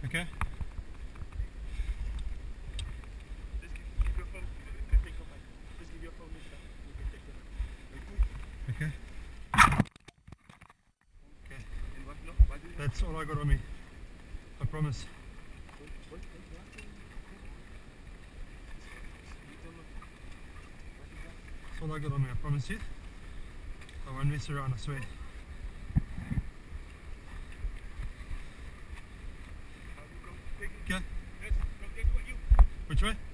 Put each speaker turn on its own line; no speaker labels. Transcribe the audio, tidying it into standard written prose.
Okay.
Just give your phone. Take your mic. Just give your phone this time. You can take the mic.
Okay. Okay.
And what? No. What do you?
That's all I got on me. I promise.
What?
That's all I got on me. I promise you. I won't mess around. I swear. Okay.
Yes. Go take what you.
Which way?